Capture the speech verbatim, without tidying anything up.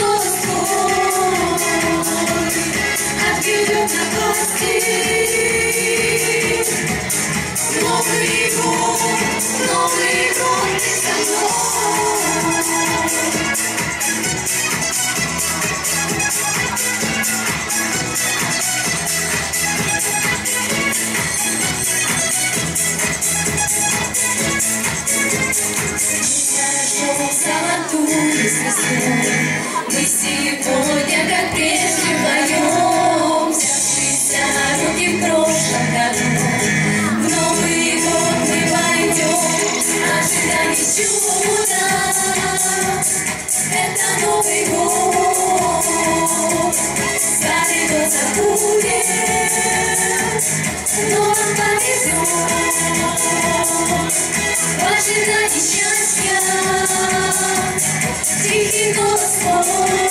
отведет на гости. Новый год, Новый год, ты со мной. Золотую звезду мы сегодня, как прежде, вдвоем, взявшись за руки в прошлом году. В Новый год мы пойдем, ожидание чуда. Это Новый год, старый год забудем, но нам повезет. В ожидании счастья тихий голос твой.